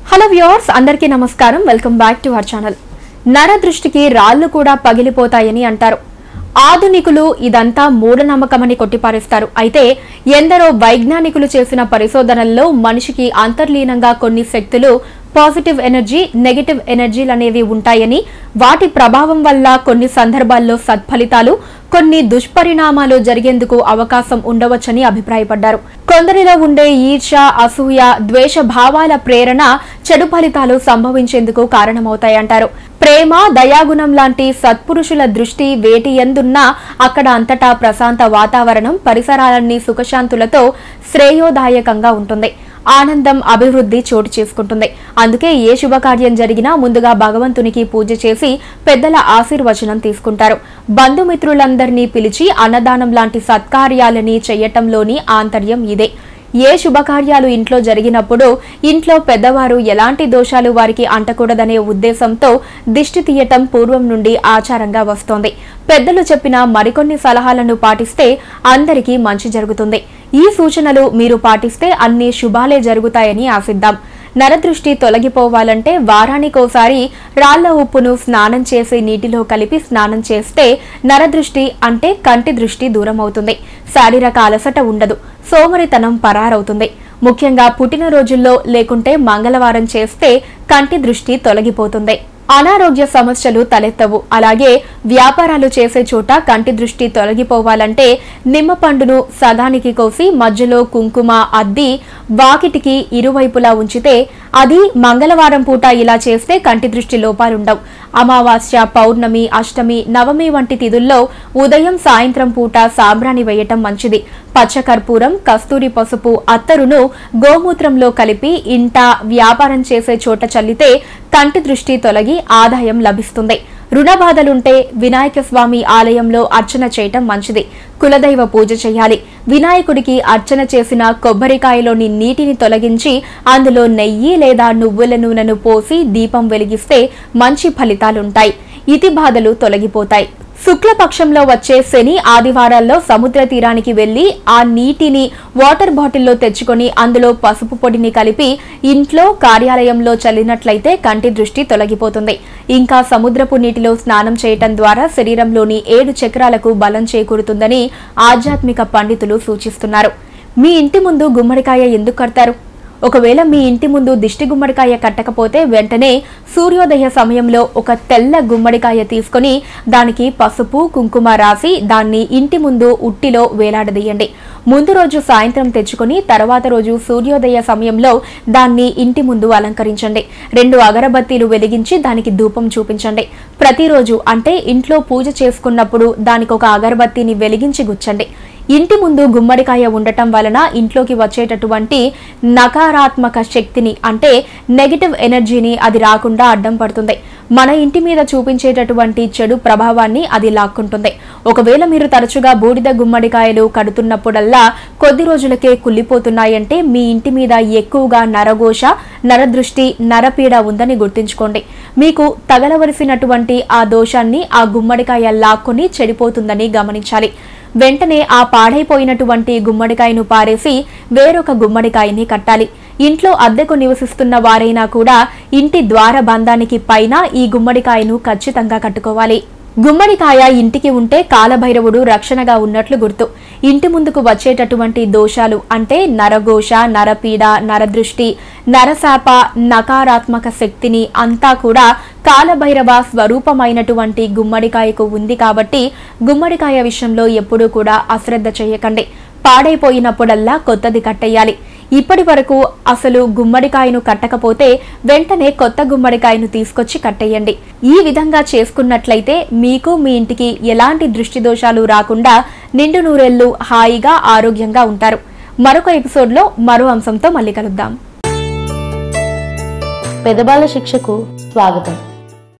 hello viewers అందరికీ నమస్కారం welcome back to our channel నరదృష్టికి రాళ్ళు కూడా పగిలిపోతాయని అంటారు ఆధునికులు ఇదంతా మూఢనమ్మకమని కొట్టిపారేస్తారు అయితే ఎందరో వైజ్ఞానికులు చేసిన పరిశోధనల్లో మనిషికి అంతర్లీనంగా కొన్ని శక్తులు పాజిటివ్ ఎనర్జీ నెగటివ్ ఎనర్జీలు అనేవి ఉంటాయని వాటి ప్రభావం వల్ల కొన్ని సందర్భాల్లో సత్ఫలితాలు కొన్ని దుష్పరిణామాలు జరిగేందుకు అవకాశం ఉండవచ్చని అభిప్రాయపడ్డారు కొందరిలో ఉండే ఈర్ష్య అసూయ ద్వేష భావాల ప్రేరణ చెడు ఫలితాలు సంభవించేందుకు కారణమవుతాయంటారు ప్రేమ దయాగుణం లాంటి సత్పురుషుల దృష్టి వేటి ఎందున్నా అక్కడ అంతటా ప్రశాంత వాతావరణం పరిసరాలన్నీ సుఖశాంతులతో శ్రేయోదాయకంగా ఉంటుంది ఆనందం అభివృద్ధి చోటు చేసుకుంటుంది అందుకే ఏ శుభకార్యం జరిగినా ముందుగా భగవంతునికి పూజ చేసి పెద్దల ఆశీర్వచనం తీసుకుంటారు బంధుమిత్రులందరినీ పిలిచి అన్నదానం లాంటి సత్కార్యాలని చేయటంలోని ఆంతర్యం ఇదే ఏ శుభకార్యాలు ఇంట్లో జరిగినప్పుడు ఇంట్లో పెద్దవారు ఎలాంటి దోషాలు వారికి అంటకూడదనే ఉద్దేశంతో దిష్టి తీయటం పూర్వం నుండి ఆచారంగా వస్తోంది పెద్దలు చెప్పిన మరికొన్ని సలహాలను పాటిస్తే అందరికీ మంచి జరుగుతుంది ఈ సూచనలు మీరు పాటిస్తే అన్ని శుభాలే జరుగుతాయని ఆశిద్దాం నరదృష్టి తొలగిపోవాలంటే వారానికోసారి రాళ్ల ఉప్పును స్నానం చేసి నీటిలో కలిపి స్నానం చేస్తే నరదృష్టి అంటే కంటి దృష్టి దూరం అవుతుంది శారీరక అలసట ఉండదు సోమరితనం పరారవుతుంది ముఖ్యంగా పుట్టినరోజుల్లో లేకుంటే మంగళవారం చేస్తే కంటి దృష్టి తొలగిపోతుంది అనారోగ్య సమస్యలు తలెత్తవు అలాగే వ్యాపారాలు చేసే చోట కంటి దృష్టి తొలగిపోవాలంటే నిమ్మ పండును సగానికి కోసి మధ్యలో కుంకుమ అద్ది వాకిటికి ఇరువైపులా ఉంచితే అది మంగళవారం పూట ఇలా చేస్తే కంటి దృష్టి లోపాలుండవు అమావాస్య పౌర్ణమి అష్టమి నవమి వంటి తిథుల్లో ఉదయం సాయంత్రం పూట సాంబ్రాణి వేయటం మంచిది పచ్చకర్పూరం కస్తూరి పసుపు అత్తరును గోమూత్రంలో కలిపి ఇంట వ్యాపారం చేసే చోట చల్లితే కంటి దృష్టి తొలగి ఆదాయం లభిస్తుంది రుణ బాధలుంటే వినాయక స్వామి ఆలయంలో అర్చన చేయటం మంచిది కులదైవ పూజ చేయాలి వినాయకుడికి అర్చన చేసిన కొబ్బరికాయలోని నీటిని తొలగించి అందులో నెయ్యి లేదా నువ్వుల నూనెను పోసి దీపం వెలిగిస్తే మంచి ఫలితాలుంటాయి ఇతి బాధలు తొలగిపోతాయి శుక్లపక్షంలో వచ్చే శని ఆదివారాల్లో సముద్ర తీరానికి వెళ్లి ఆ నీటిని వాటర్ బాటిల్లో తెచ్చుకొని అందులో పసుపు పొడిని కలిపి ఇంట్లో కార్యాలయంలో చల్లినట్లయితే కంటి దృష్టి తొలగిపోతుంది ఇంకా సముద్రపు నీటిలో స్నానం చేయటం ద్వారా శరీరంలోని 7 చక్రాలకు బలం చేకూరుతుందని ఆధ్యాత్మిక పండితులు సూచిస్తున్నారు మీ ఇంటి ముందు గుమ్మడికాయ ఎందుకు కడతారు ఒకవేళ మీ ఇంటి ముందు దిష్టి గుమ్మడికాయ కట్టకపోతే వెంటనే సూర్యోదయ సమయంలో ఒక తెల్ల గుమ్మడికాయ తీసుకొని దానికి పసుపు కుంకుమ రాసి దాన్ని ఇంటి ముందు ఉట్టిలో వేలాడదీయండి ముందు రోజు సాయంత్రం తెచ్చుకొని తర్వాత రోజు సూర్యోదయ సమయంలో దాన్ని ఇంటి ముందు అలంకరించండి 2 అగరబత్తీలు వెలిగించి దానికి ధూపం చూపించండి ప్రతిరోజు అంటే ఇంట్లో పూజ చేసుకున్నప్పుడు దానికి ఒక అగరబత్తీని వెలిగించి గుచ్చండి ఇంటి ముందు గుమ్మడికాయ ఉండటం వలన ఇంట్లోకి వచ్చేటటువంటి నకారాత్మక శక్తిని అంటే నెగటివ్ ఎనర్జీని అది రాకుండా అడ్డం పడుతుంది మన ఇంటి మీద చూపించేటటువంటి చెడు ప్రభావాన్ని అది లాక్కుంటుంది ఒకవేళ మీరు తరచుగా బూడిద గుమ్మడికాయలు కడుతున్నప్పుడల్లా కొద్ది రోజులకే కుళ్ళిపోతున్నాయంటే మీ ఇంటి మీద ఎక్కువగా నరఘోష నరదృష్టి నరపీడ ఉందని గుర్తుంచుకోండి మీకు తగలవలసినటువంటి ఆ దోషాన్ని ఆ గుమ్మడికాయ లాక్కొని చెడిపోతుందని గమనించాలి వెంటనే ఆ పాడైపోయినటువంటి గుమ్మడికాయను పారేసి వేరొక గుమ్మడికాయని కట్టాలి ఇంట్లో అద్దెకు నివసిస్తున్న వారైనా కూడా ఇంటి ద్వార బంధానికి పైన ఈ గుమ్మడికాయను ఖచ్చితంగా కట్టుకోవాలి గుమ్మడికాయ ఇంటికి ఉంటే కాలభైరవుడు రక్షణగా ఉన్నట్లు గుర్తు ఇంటి ముందుకు వచ్చేటటువంటి దోషాలు అంటే నరఘోష నరపీడ నరదృష్టి నరశాప నకారాత్మక శక్తిని అంతా కూడా కాలభైరవ స్వరూపమైనటువంటి గుమ్మడికాయకు ఉంది కాబట్టి గుమ్మడికాయ విషయంలో ఎప్పుడూ కూడా అశ్రద్ధ చేయకండి పాడైపోయినప్పుడల్లా కొత్తది కట్టేయాలి ఇప్పటి వరకు అసలు గుమ్మడికాయను కట్టకపోతే వెంటనే కొత్త గుమ్మడికాయను తీసుకొచ్చి కట్టేయండి ఈ విధంగా చేసుకున్నట్లయితే మీకు మీ ఇంటికి ఎలాంటి దృష్టి దోషాలు రాకుండా నిండు నూరేళ్లు హాయిగా ఆరోగ్యంగా ఉంటారు మరొక ఎపిసోడ్లో మరో అంశంతో మళ్ళీ కలుద్దాం పెదబాల శిక్షకు స్వాగతం